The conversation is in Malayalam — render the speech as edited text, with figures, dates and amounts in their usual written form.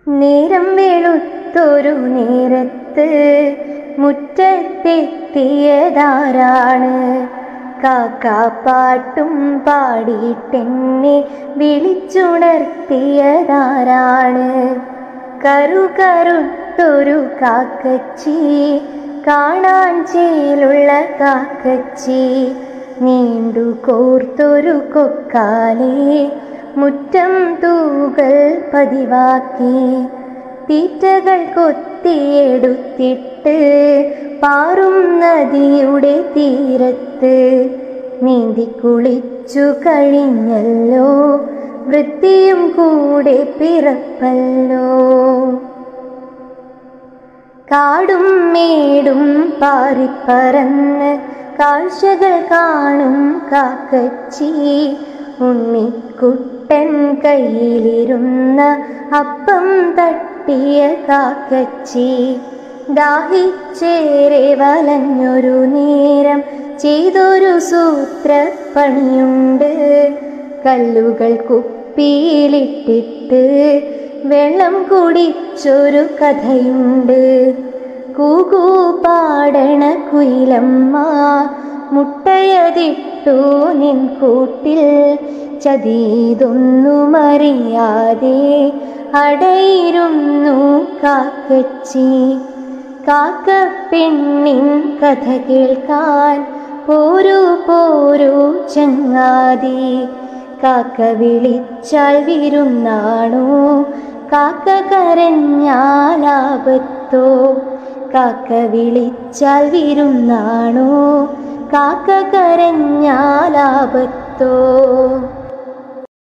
നേരം വെളുത്തൊരു നേരത്ത് മുറ്റത്തെത്തിയതാരാണ്? കാക്കാപ്പാട്ടും പാടിയിട്ടെന്നെ വിളിച്ചുണർത്തിയതാരാണ്? കറുകറുത്തൊരു കാക്കച്ചി, കാണാൻ ചേലുള്ള കാക്കച്ചി, നീണ്ടു കോർത്തൊരു കൊക്കാലെ മുറ്റം തൂകൽ പതിവാക്കി. തീറ്റകൾ കൊത്തിയെടുത്തിട്ട് പാറും നദിയുടെ തീരത്ത് നീന്തി കുളിച്ചു കഴിഞ്ഞല്ലോ, വൃത്തിയും കൂടെ പിറപ്പല്ലോ. കാടും മേടും പാറിപ്പറന്ന് കാഴ്ചകൾ കാണും കാക്കച്ചി, ഉണ്ണിക്കുട്ടൻ കയ്യിലിരുന്ന അപ്പം തട്ടിയ കാക്കച്ചി. ദാഹിച്ചേറെ വലഞ്ഞൊരു നേരം ചെയ്തൊരു സൂത്രപ്പണിയുണ്ട്. കല്ലുകൾ കുപ്പിയിലിട്ടിട്ട് വെള്ളം കുടിച്ചൊരു കഥയുണ്ട്. കൂകൂ പാടണ കുയിലമ്മ മുട്ടയതിട്ടു നിൻ കൂട്ടിൽ, ചതിയിതൊന്നുമറിയാതെ അടയിരുന്നു കാക്കച്ചി. കാക്ക പെണ്ണിൻ കഥ കേൾക്കാൻ പോരൂ പോരൂ ചങ്ങാതി. കാക്ക വിളിച്ചാൽ വിരുന്നാണോ, കാക്ക കരഞ്ഞാലാപത്തോ? കാക്ക വിളിച്ചാൽ വിരുന്നാണോ, കാക്ക കരഞ്ഞാലാപത്തോ?